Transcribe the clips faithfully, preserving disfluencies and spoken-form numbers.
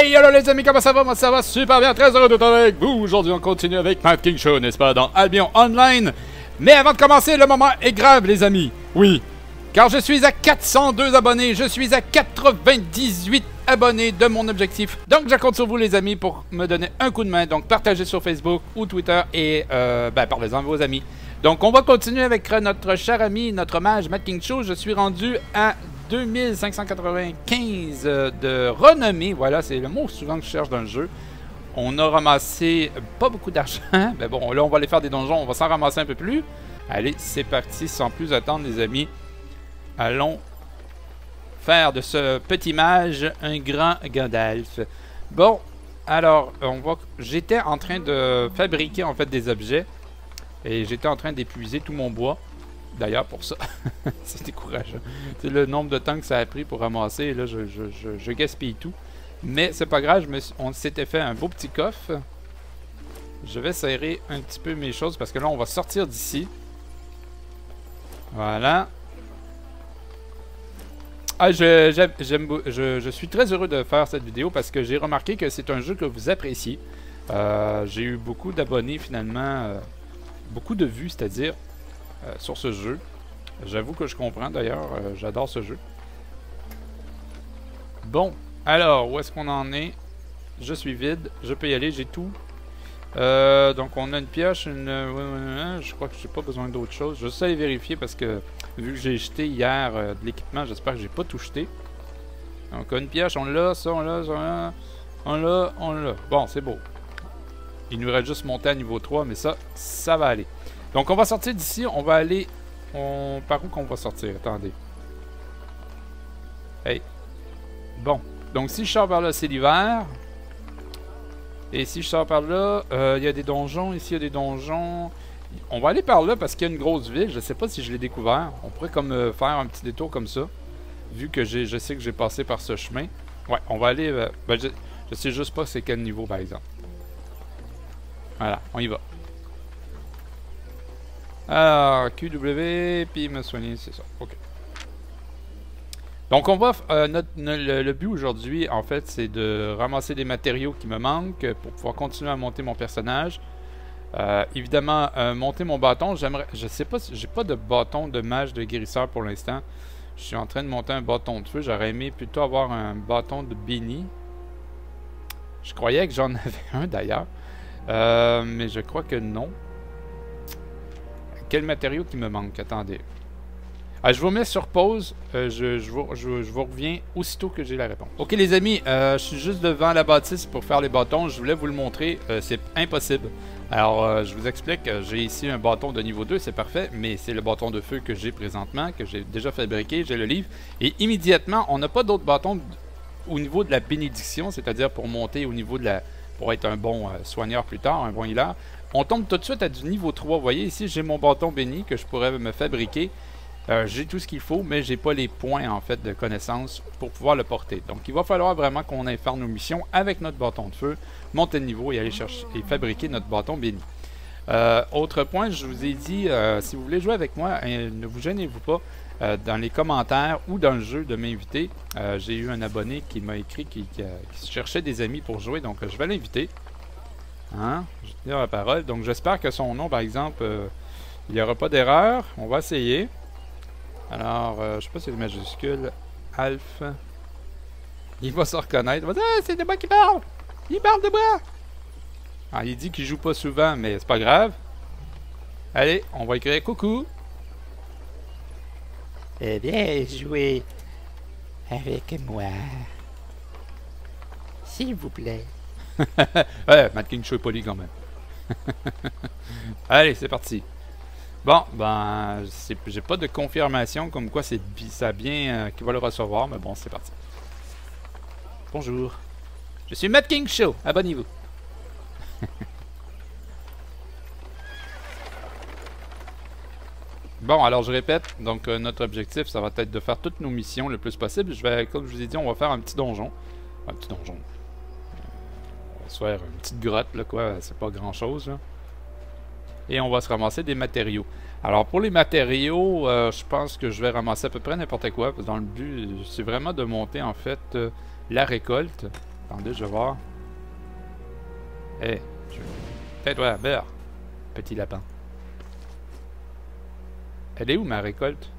Hey, hello les amis, comment ça va? Moi ça va super bien, très heureux d'être avec vous. Aujourd'hui on continue avec Mad King Show, n'est-ce pas, dans Albion Online. Mais avant de commencer, le moment est grave les amis. Oui, car je suis à quatre cent deux abonnés, je suis à quatre-vingt-dix-huit abonnés de mon objectif. Donc je compte sur vous les amis pour me donner un coup de main. Donc partagez sur Facebook ou Twitter et euh, ben, parlez-en à vos amis. Donc on va continuer avec notre cher ami, notre mage Mad King Show. Je suis rendu à deux mille cinq cent quatre-vingt-quinze de renommée. Voilà, c'est le mot souvent que je cherche dans le jeu. On a ramassé pas beaucoup d'argent. Mais bon, là, on va aller faire des donjons. On va s'en ramasser un peu plus. Allez, c'est parti. Sans plus attendre, les amis. Allons faire de ce petit mage un grand Gandalf. Bon, alors, on va... j'étais en train de fabriquer, en fait, des objets. Et j'étais en train d'épuiser tout mon bois. D'ailleurs, pour ça, c'est décourageant. C'est le nombre de temps que ça a pris pour ramasser. Et là, je, je, je, je gaspille tout. Mais c'est pas grave, je me suis, on s'était fait un beau petit coffre. Je vais serrer un petit peu mes choses parce que là, on va sortir d'ici. Voilà. Ah, je, j'aime, j'aime, je, je suis très heureux de faire cette vidéo parce que j'ai remarqué que c'est un jeu que vous appréciez. Euh, j'ai eu beaucoup d'abonnés finalement, euh, beaucoup de vues, c'est-à-dire... Euh, sur ce jeu. J'avoue que je comprends d'ailleurs, euh, j'adore ce jeu. Bon, alors, où est-ce qu'on en est? Je suis vide, je peux y aller, j'ai tout. Euh, donc on a une pioche, une... Euh, je crois que j'ai pas besoin d'autre chose. Je vais juste aller vérifier parce que, vu que j'ai jeté hier euh, de l'équipement, j'espère que j'ai pas tout jeté. Donc une pioche, on l'a, ça, on l'a, ça, on l'a, on l'a, on l'a. Bon, c'est beau. Il nous reste juste monter à niveau trois, mais ça, ça va aller. Donc on va sortir d'ici, on va aller... On... Par où qu'on va sortir? Attendez. Hey. Bon. Donc si je sors par là, c'est l'hiver. Et si je sors par là, il euh, y a des donjons. Ici, il y a des donjons. On va aller par là parce qu'il y a une grosse ville. Je sais pas si je l'ai découvert. On pourrait comme euh, faire un petit détour comme ça. Vu que j'ai, je sais que j'ai passé par ce chemin. Ouais, on va aller... Euh, ben, je, je sais juste pas c'est quel niveau, par exemple. Voilà, on y va. Alors, Q W, puis me soigner, c'est ça. OK. Donc, on va... Euh, notre, le, le but aujourd'hui, en fait, c'est de ramasser des matériaux qui me manquent pour pouvoir continuer à monter mon personnage. Euh, évidemment, euh, monter mon bâton, j'aimerais... Je sais pas si... J'ai pas de bâton de mage de guérisseur pour l'instant. Je suis en train de monter un bâton de feu. J'aurais aimé plutôt avoir un bâton de béni. Je croyais que j'en avais un, d'ailleurs. Euh, mais je crois que non. Quel matériau qui me manque? Attendez. Ah, je vous mets sur pause. Euh, je, je, vous, je, je vous reviens aussitôt que j'ai la réponse. Ok les amis, euh, je suis juste devant la bâtisse pour faire les bâtons. Je voulais vous le montrer. Euh, c'est impossible. Alors, euh, je vous explique. J'ai ici un bâton de niveau deux. C'est parfait. Mais c'est le bâton de feu que j'ai présentement, que j'ai déjà fabriqué. J'ai le livre. Et immédiatement, on n'a pas d'autres bâtons au niveau de la bénédiction. C'est-à-dire pour monter au niveau de la... Pour être un bon euh, soigneur plus tard, un bon healer. On tombe tout de suite à du niveau trois. Vous voyez ici, j'ai mon bâton béni que je pourrais me fabriquer. Euh, j'ai tout ce qu'il faut, mais j'ai pas les points en fait de connaissance pour pouvoir le porter. Donc il va falloir vraiment qu'on aille faire nos missions avec notre bâton de feu, monter de niveau et aller chercher et fabriquer notre bâton béni. Euh, autre point, je vous ai dit, euh, si vous voulez jouer avec moi, euh, ne vous gênez-vous pas euh, dans les commentaires ou dans le jeu de m'inviter. Euh, j'ai eu un abonné qui m'a écrit qui, qui, qui cherchait des amis pour jouer, donc euh, je vais l'inviter. Hein? Je vais dire la parole. Donc j'espère que son nom, par exemple, euh, il n'y aura pas d'erreur. On va essayer. Alors, euh, je sais pas si c'est majuscule. Alf. Il va se reconnaître. Il va dire, ah, c'est de moi qui parle. Il parle de moi. Ah, il dit qu'il joue pas souvent, mais c'est pas grave. Allez, on va écrire coucou. Eh bien, jouez avec moi. S'il vous plaît. Ouais, Mad King Show est poli quand même. Allez, c'est parti. Bon, ben, j'ai pas de confirmation comme quoi c'est ça bien euh, qu'il va le recevoir, mais bon, c'est parti. Bonjour. Je suis Mad King Show, abonnez-vous. Bon, alors je répète, donc euh, notre objectif, ça va être de faire toutes nos missions le plus possible. Je vais, comme je vous ai dit, on va faire un petit donjon. Un petit donjon. On va se faire une petite grotte, là, quoi. C'est pas grand-chose, là. Et on va se ramasser des matériaux. Alors, pour les matériaux, euh, je pense que je vais ramasser à peu près n'importe quoi. Dans le but, c'est vraiment de monter, en fait, euh, la récolte. Attendez, je vais voir. Hé, hey, je... tais-toi, beurre. Petit lapin. Elle est où ma récolte?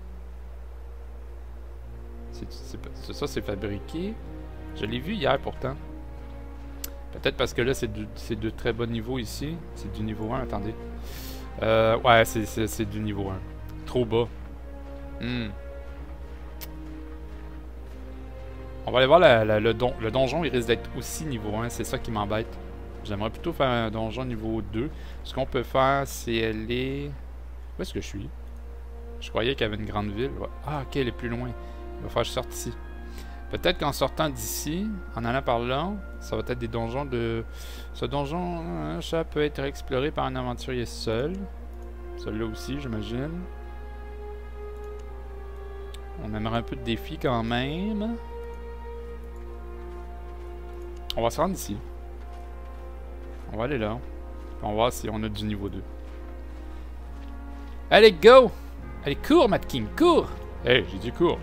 C'est ça, c'est fabriqué. Je l'ai vu hier pourtant. Peut-être parce que là, c'est de, de très bas niveau ici. C'est du niveau un, attendez. Euh, ouais, c'est du niveau un. Trop bas. Hmm. On va aller voir la, la, le, don, le donjon, il risque d'être aussi niveau un. C'est ça qui m'embête. J'aimerais plutôt faire un donjon niveau deux. Ce qu'on peut faire, c'est aller... Où est-ce que je suis? Je croyais qu'il y avait une grande ville. Ah, ok, elle est plus loin. Il va falloir que je sorte ici. Peut-être qu'en sortant d'ici, en allant par là, ça va être des donjons de... Ce donjon, hein, ça peut être exploré par un aventurier seul. Celui-là aussi, j'imagine. On aimerait un peu de défi quand même. On va se rendre ici. On va aller là. On va voir si on a du niveau deux. Allez, go! Allez, cours, Mad King, cours! Hey, j'ai dit cours.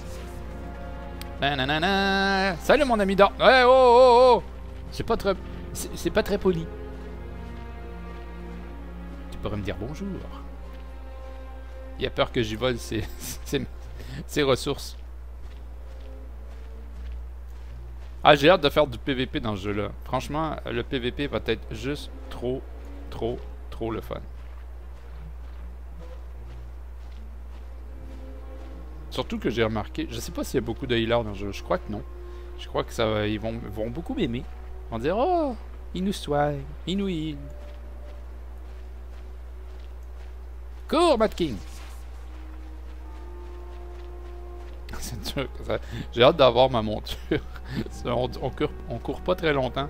Nanana. Salut, mon ami d'or. Ouais, oh, oh, oh! C'est pas très... C'est pas très poli. Tu pourrais me dire bonjour. Il a peur que j'y vole ses, ses, ses ressources. Ah, j'ai hâte de faire du P V P dans ce jeu-là. Franchement, le P V P va être juste trop, trop, trop le fun. Surtout que j'ai remarqué, je sais pas s'il y a beaucoup de healers dans le jeu, je crois que non. Je crois que ça va, ils vont, vont beaucoup m'aimer. Ils vont dire, oh, il nous soigne, il nous heal. Cours, Mad King! C'est sûr que ça... J'ai hâte d'avoir ma monture. on, on, court, on court pas très longtemps.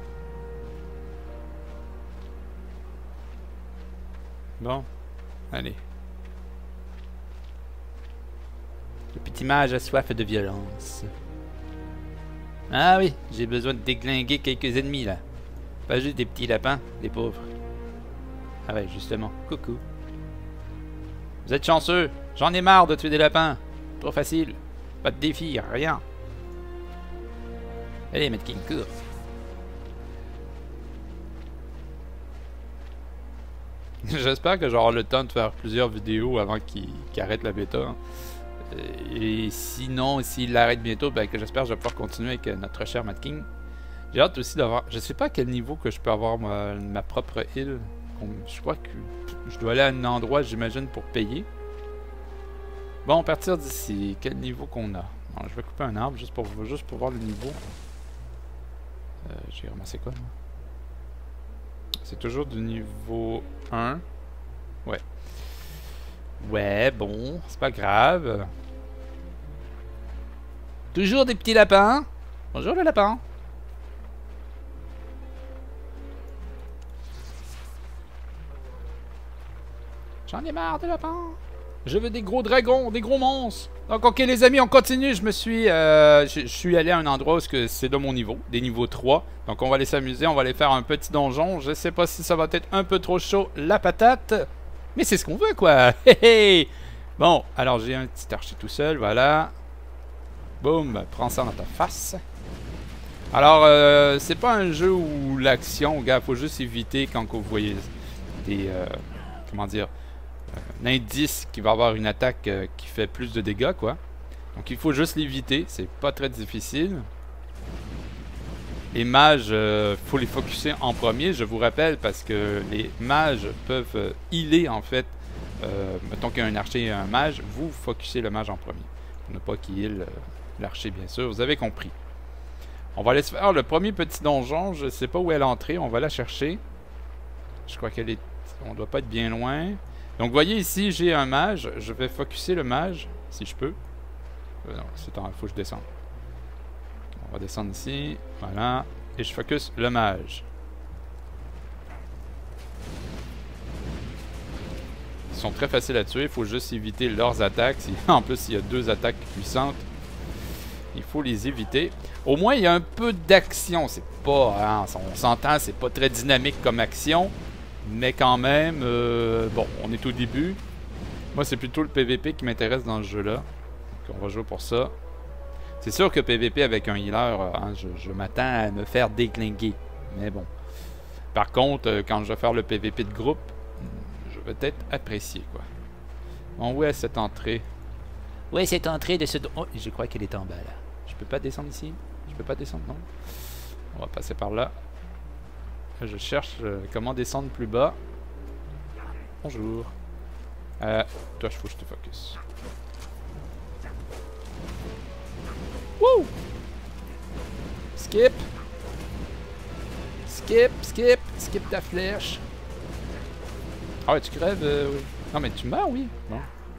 Bon, allez. Le petit mage a soif de violence. Ah oui, j'ai besoin de déglinguer quelques ennemis là. Pas juste des petits lapins, des pauvres. Ah ouais, justement. Coucou. Vous êtes chanceux. J'en ai marre de tuer des lapins. Trop facile. Pas de défi, rien. Allez, Mad King, cours. J'espère que j'aurai le temps de faire plusieurs vidéos avant qu'il qu'il arrête la bêta. Et sinon, s'il l'arrête bientôt, ben, que j'espère que je vais pouvoir continuer avec notre cher Mad King. J'ai hâte aussi d'avoir... Je sais pas à quel niveau que je peux avoir ma, ma propre île. Je crois que je dois aller à un endroit, j'imagine, pour payer. Bon, à partir d'ici, quel niveau qu'on a? Bon, je vais couper un arbre juste pour, juste pour voir le niveau. Euh, J'ai ramassé quoi, moi? C'est toujours du niveau un. Ouais. Ouais, bon, c'est pas grave. Toujours des petits lapins. Bonjour le lapin. J'en ai marre des lapins. Je veux des gros dragons, des gros monstres. Donc ok les amis, on continue. Je me suis euh, je, je suis allé à un endroit où c'est de mon niveau, des niveaux trois. Donc on va aller s'amuser, on va aller faire un petit donjon. Je sais pas si ça va être un peu trop chaud la patate, mais c'est ce qu'on veut quoi. Bon, alors j'ai un petit archer tout seul, voilà. Boum, prends ça dans ta face. Alors euh, c'est pas un jeu où l'action, gars, faut juste éviter quand vous voyez des euh, comment dire, un indice qui va avoir une attaque euh, qui fait plus de dégâts, quoi. Donc il faut juste l'éviter, c'est pas très difficile. Les mages, euh, faut les focuser en premier, je vous rappelle, parce que les mages peuvent euh, healer en fait. Euh, mettons qu'il y a un archer et un mage, vous focussez le mage en premier. Pour ne pas qu'il heal euh, l'archer, bien sûr, vous avez compris. On va aller se faire le premier petit donjon, je sais pas où est l'entrée, on va la chercher. Je crois qu'elle est... on doit pas être bien loin. Donc vous voyez ici, j'ai un mage. Je vais focuser le mage, si je peux. Euh, non, c'est temps, il faut que je descende. On va descendre ici, voilà. Et je focus le mage. Ils sont très faciles à tuer, il faut juste éviter leurs attaques. En plus, il y a deux attaques puissantes. Il faut les éviter. Au moins, il y a un peu d'action. C'est pas... Hein, on s'entend, c'est pas très dynamique comme action. Mais quand même, euh, bon, on est au début. Moi, c'est plutôt le P V P qui m'intéresse dans ce jeu-là. Donc, on va jouer pour ça. C'est sûr que P V P avec un healer, hein, je, je m'attends à me faire déglinguer. Mais bon. Par contre, euh, quand je vais faire le P V P de groupe, je vais peut-être apprécier, quoi. Bon, où est cette entrée? Où est cette entrée de ce... Oh, je crois qu'elle est en bas, là. Je peux pas descendre ici? Je peux pas descendre, non? On va passer par là. Je cherche euh, comment descendre plus bas. Bonjour. Euh, toi, je faut que je te focus. Wouh! Skip! Skip, skip, skip ta flèche. Ah ouais, tu crèves, euh, oui. Non, mais tu meurs, oui. Bon.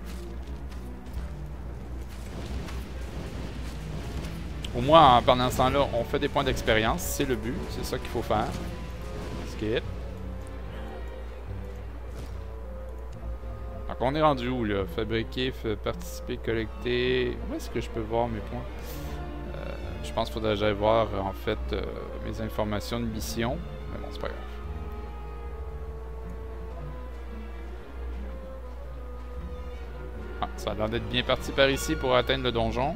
Au moins, hein, pendant ce temps-là, on fait des points d'expérience. C'est le but, c'est ça qu'il faut faire. Skip. Donc, on est rendu où, là? Fabriquer, participer, collecter. Où est-ce que je peux voir mes points? Euh, je pense qu'il faudrait que j'aille voir, en fait, euh, mes informations de mission. Mais bon, c'est pas grave. Ah, ça a l'air d'être bien parti par ici pour atteindre le donjon.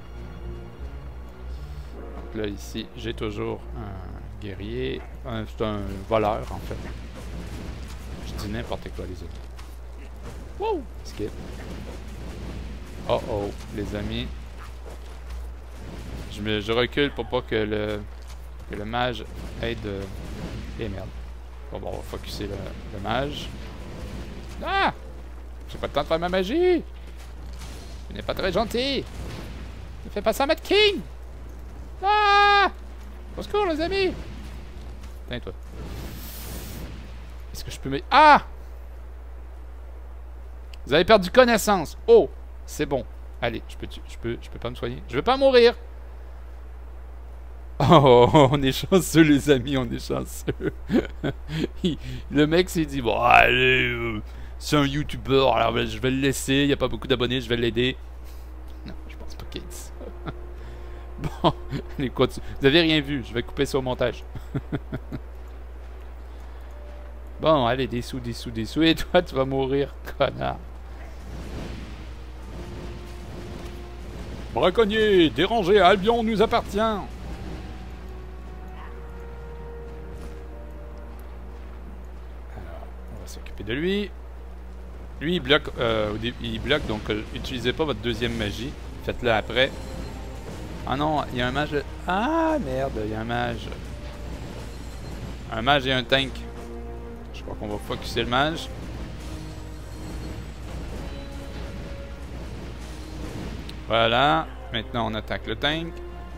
Donc là, ici, j'ai toujours un guerrier. C'est un voleur, en fait. Je dis n'importe quoi, les autres. Wow! Skip. Oh oh, les amis. Je, me, je recule pour pas que le, que le mage aide... Euh... Eh merde. Bon, bon, on va focusser le, le mage. Ah! J'ai pas le temps de faire ma magie! Tu n'es pas très gentil! Ne fais pas ça, Mad King! Ah! Au secours, les amis! Tiens, toi. Est-ce que je peux me... Ah! Vous avez perdu connaissance. Oh! C'est bon. Allez, je peux, je peux, je peux pas me soigner. Je veux pas mourir! Oh, on est chanceux, les amis, on est chanceux. Le mec s'est dit, bon, allez, euh, c'est un YouTuber, alors je vais le laisser, il n'y a pas beaucoup d'abonnés, je vais l'aider. Non, je pense pas qu'il ait dit ça. Bon, allez, continue. Vous avez rien vu, je vais couper ça au montage. Bon, allez, des sous, des sous, des sous, et toi, tu vas mourir, connard. Braconnier, dérangé, Albion nous appartient. S'occuper de lui. Lui, il bloque, euh, il bloque donc euh, utilisez pas votre deuxième magie. Faites-le après. Ah non, il y a un mage. Ah merde, il y a un mage. Un mage et un tank. Je crois qu'on va focuser le mage. Voilà. Maintenant, on attaque le tank.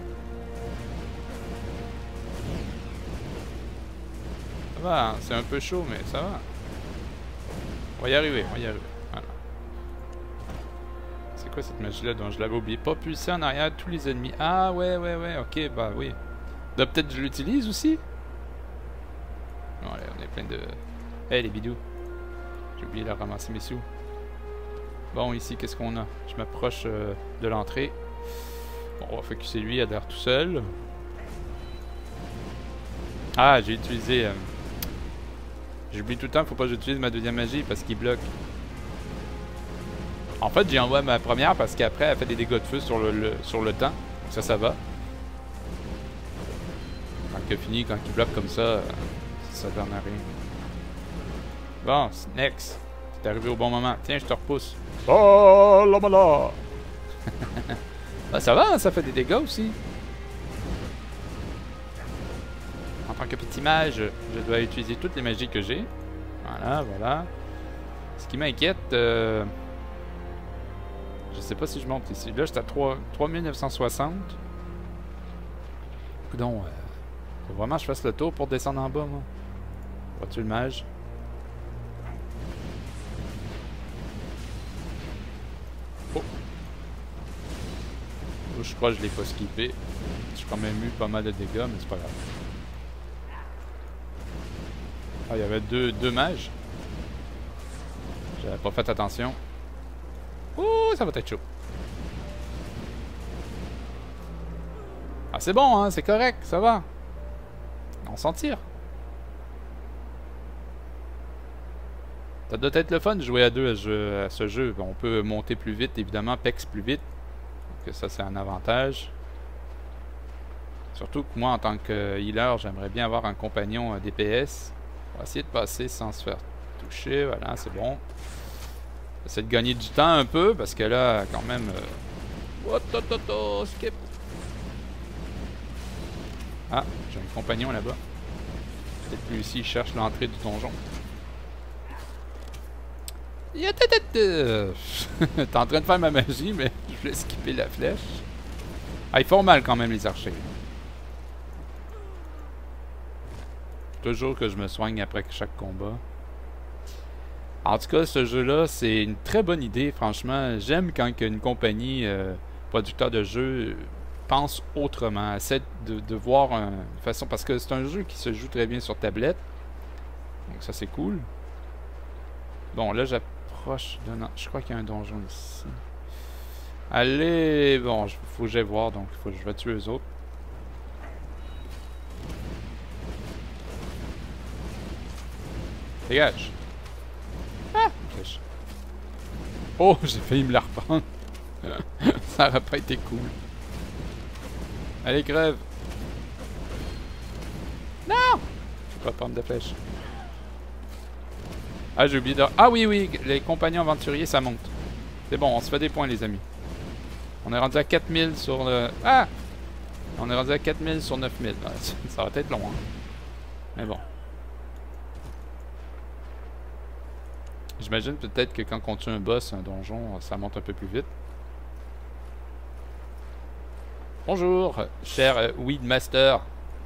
Ça va, hein, c'est un peu chaud, mais ça va. On va y arriver, on va y arriver. Voilà. C'est quoi cette magie-là dont je l'avais oublié? Pas pulser en arrière tous les ennemis. Ah ouais, ouais, ouais, ok, bah oui. Là, peut-être je l'utilise aussi? Bon, allez, on est plein de... Hey, les bidous. J'ai oublié de ramasser mes sous. Bon, ici, qu'est-ce qu'on a? Je m'approche euh, de l'entrée. Bon, on va focuser lui, il a l'air tout seul. Ah, j'ai utilisé... Euh... J'oublie tout le temps, faut pas que j'utilise ma deuxième magie parce qu'il bloque. En fait, j'ai envoyé ma première parce qu'après, elle fait des dégâts de feu sur le, le, sur le temps. Donc ça, ça va. Quand il a fini, quand il bloque comme ça, ça donne à rien. Bon, next. T'es arrivé au bon moment. Tiens, je te repousse. Oh, la mala. Ah, ça va, hein, ça fait des dégâts aussi. En tant que petit mage, je dois utiliser toutes les magies que j'ai. Voilà, voilà. Ce qui m'inquiète, euh, je sais pas si je monte ici. Là, j'étais à trois mille neuf cent soixante. Coudon, euh, faut vraiment que je fasse le tour pour descendre en bas, moi. Vois-tu le mage? Oh! Je crois que je l'ai pas skippé. J'ai quand même eu pas mal de dégâts, mais c'est pas grave. Ah, il y avait deux, deux mages. J'avais pas fait attention. Ouh, ça va être chaud. Ah, c'est bon, hein, c'est correct, ça va. On s'en tire. Ça doit être le fun de jouer à deux à ce jeu. À ce jeu. On peut monter plus vite, évidemment, pex plus vite. Donc ça, c'est un avantage. Surtout que moi, en tant que healer, j'aimerais bien avoir un compagnon euh, D P S. On va essayer de passer sans se faire toucher. Voilà, c'est bon. Essayer de gagner du temps un peu, parce que là, quand même... Euh... Oh, to, to, to, skip. Ah, j'ai un compagnon là-bas. Peut-être lui aussi, il cherche l'entrée du donjon. T'es en train de faire ma magie, mais je vais skipper la flèche. Ah, ils font mal quand même, les archers. Toujours que je me soigne après chaque combat. En tout cas, ce jeu-là, c'est une très bonne idée, franchement. J'aime quand une compagnie, euh, producteur de jeux, pense autrement. Essaie de, de voir un, une façon... Parce que c'est un jeu qui se joue très bien sur tablette. Donc ça, c'est cool. Bon, là, j'approche d'un... Je crois qu'il y a un donjon ici. Allez, bon, il faut que j'aille voir, donc il faut que je vais tuer eux autres. Dégage. Ah, flèche. Oh, j'ai failli me la reprendre. Ça aurait pas été cool. Allez, crève. Non! Je peux pas prendre de flèche. Ah, j'ai oublié de... Ah oui, oui, les compagnons aventuriers, ça monte. C'est bon, on se fait des points, les amis. On est rendu à quatre mille sur le... Ah! On est rendu à quatre mille sur neuf mille. Ça va être long, hein. Mais bon. J'imagine peut-être que quand on tue un boss, un donjon, ça monte un peu plus vite. Bonjour, cher euh, Weedmaster.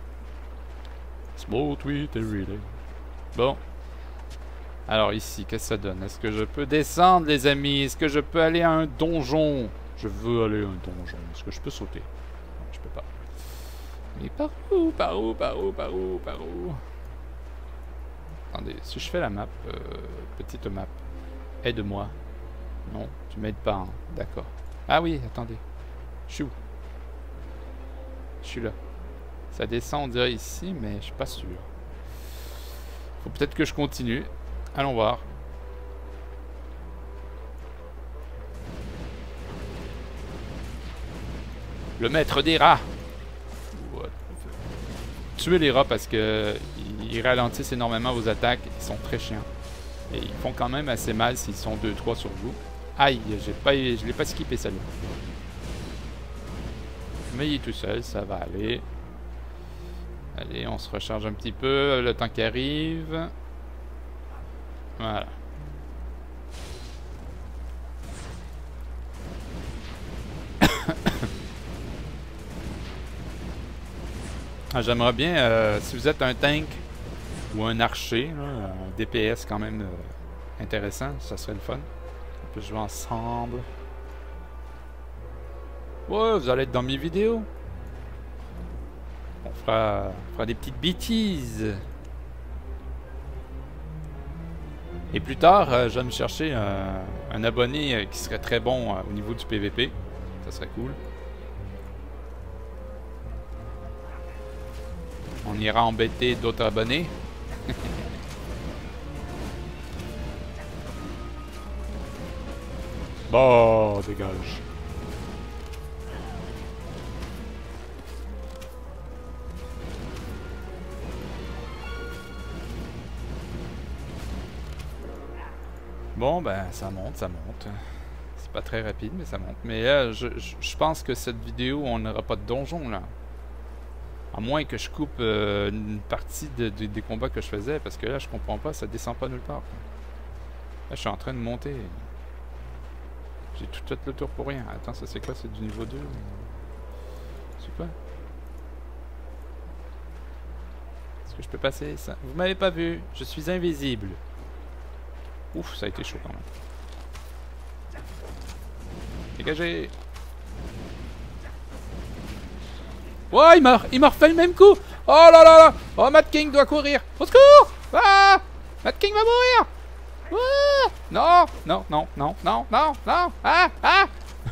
Smooth Weed Everyday. Bon. Alors ici, qu'est-ce que ça donne? Est-ce que je peux descendre, les amis? Est-ce que je peux aller à un donjon? Je veux aller à un donjon. Est-ce que je peux sauter? Non, je peux pas. Mais par où? Par où? Par où? Par où? Par où? Attendez, si je fais la map, euh, petite map, aide-moi. Non, tu m'aides pas, hein. D'accord. Ah oui, attendez. Je suis où? Je suis là. Ça descend, on dirait ici, mais je suis pas sûr. Faut peut-être que je continue. Allons voir. Le maître des rats. What? Tuez les rats parce que ils ralentissent énormément vos attaques. Ils sont très chiants. Et ils font quand même assez mal s'ils sont deux trois sur vous. Aïe, j'ai pas, je l'ai pas skippé celle-là. Mais il est tout seul, ça va aller. Allez, on se recharge un petit peu le temps qui arrive. Voilà. Ah, j'aimerais bien, euh, si vous êtes un tank ou un archer, là, un D P S quand même euh, intéressant, ça serait le fun. On peut jouer ensemble. Ouais, vous allez être dans mes vidéos. On fera, on fera des petites bêtises. Et plus tard, euh, je vais me chercher un, un abonné euh, qui serait très bon euh, au niveau du P V P. Ça serait cool. On ira embêter d'autres abonnés. Bon, dégage. Bon, ben, ça monte, ça monte. C'est pas très rapide, mais ça monte. Mais là, je, je, je pense que cette vidéo, on n'aura pas de donjon, là. À moins que je coupe euh, une partie de, de, des combats que je faisais, parce que là, je comprends pas, ça descend pas nulle part. Là, je suis en train de monter. J'ai tout fait le tour pour rien. Attends, ça c'est quoi? C'est du niveau deux? C'est quoi? Est-ce que je peux passer ça? Vous m'avez pas vu, je suis invisible. Ouf, ça a été chaud quand même. Dégagez! Ouais, il m'a, il m'a refait le même coup! Oh là là là! Oh, Mad King doit courir! Au secours! Ah! Mad King va mourir! Ah! Non! Non, non, non, non, non, non! Ah! Ah!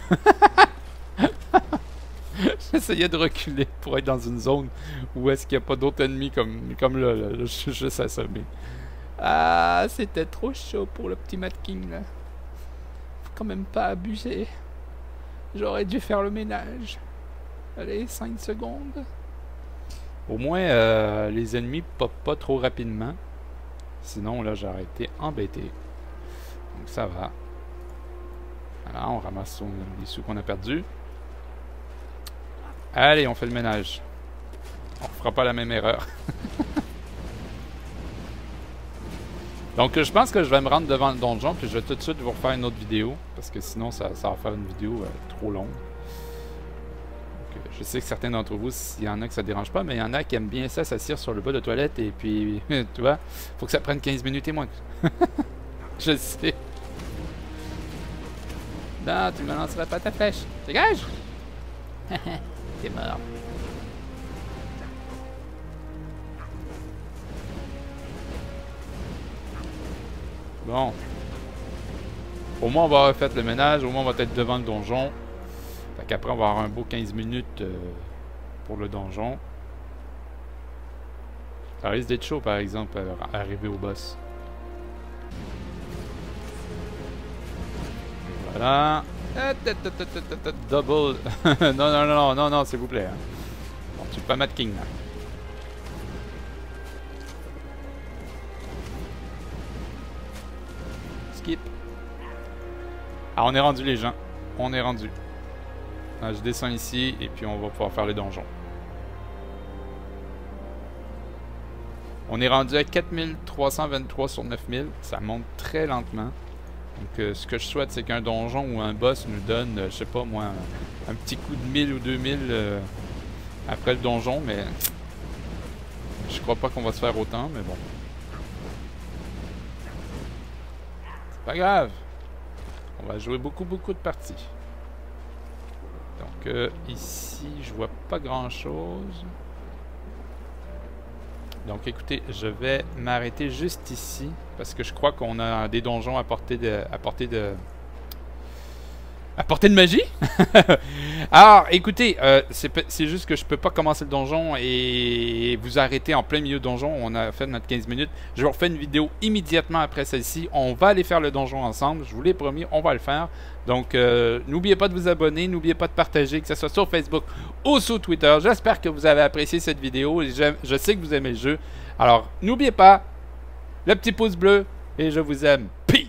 J'essayais de reculer pour être dans une zone où est-ce qu'il n'y a pas d'autres ennemis comme, comme là, là, là, je suis juste assommé. Ah, c'était trop chaud pour le petit Mad King là. Faut quand même pas abuser. J'aurais dû faire le ménage. Allez, cinq secondes. Au moins, euh, les ennemis popent pas trop rapidement. Sinon, là, j'aurais été embêté. Donc, ça va. Voilà, on ramasse son, les sous qu'on a perdus. Allez, on fait le ménage. On ne fera pas la même erreur. Donc, je pense que je vais me rendre devant le donjon, puis je vais tout de suite vous refaire une autre vidéo. Parce que sinon, ça, ça va faire une vidéo euh, trop longue. Donc, je sais que certains d'entre vous, s'il y en a que ça ne dérange pas, mais il y en a qui aiment bien ça, s'assire sur le bas de toilette, et puis, tu vois, faut que ça prenne quinze minutes et moins. Je sais. Non, tu me lanceras pas ta flèche. Dégage! T'es mort. Bon. Au moins, on va avoir fait le ménage. Au moins, on va être devant le donjon. Fait qu'après, on va avoir un beau quinze minutes euh, pour le donjon. Ça risque d'être chaud, par exemple, à arriver au boss. Voilà. Double. non, non, non, non, non, non, s'il vous plaît. Hein. Bon, tu peux pas mettre King, là. Skip. Ah, on est rendu, les gens. On est rendu. Ah, je descends ici, et puis on va pouvoir faire les donjons. On est rendu à quatre mille trois cent vingt-trois sur neuf mille. Ça monte très lentement. Donc, euh, ce que je souhaite, c'est qu'un donjon ou un boss nous donne, euh, je sais pas moi, un, un petit coup de mille ou deux mille euh, après le donjon, mais je crois pas qu'on va se faire autant, mais bon. C'est pas grave. On va jouer beaucoup, beaucoup de parties. Donc, euh, ici, je vois pas grand-chose. Donc écoutez, je vais m'arrêter juste ici parce que je crois qu'on a des donjons à portée de, à portée de, à portée de magie. Alors écoutez, euh, c'est juste que je peux pas commencer le donjon et vous arrêter en plein milieu de donjon. On a fait notre quinze minutes. Je vous refais une vidéo immédiatement après celle-ci. On va aller faire le donjon ensemble. Je vous l'ai promis, on va le faire. Donc euh, n'oubliez pas de vous abonner, n'oubliez pas de partager, que ce soit sur Facebook ou sur Twitter. J'espère que vous avez apprécié cette vidéo. Je, je sais que vous aimez le jeu. Alors n'oubliez pas le petit pouce bleu et je vous aime. Peace!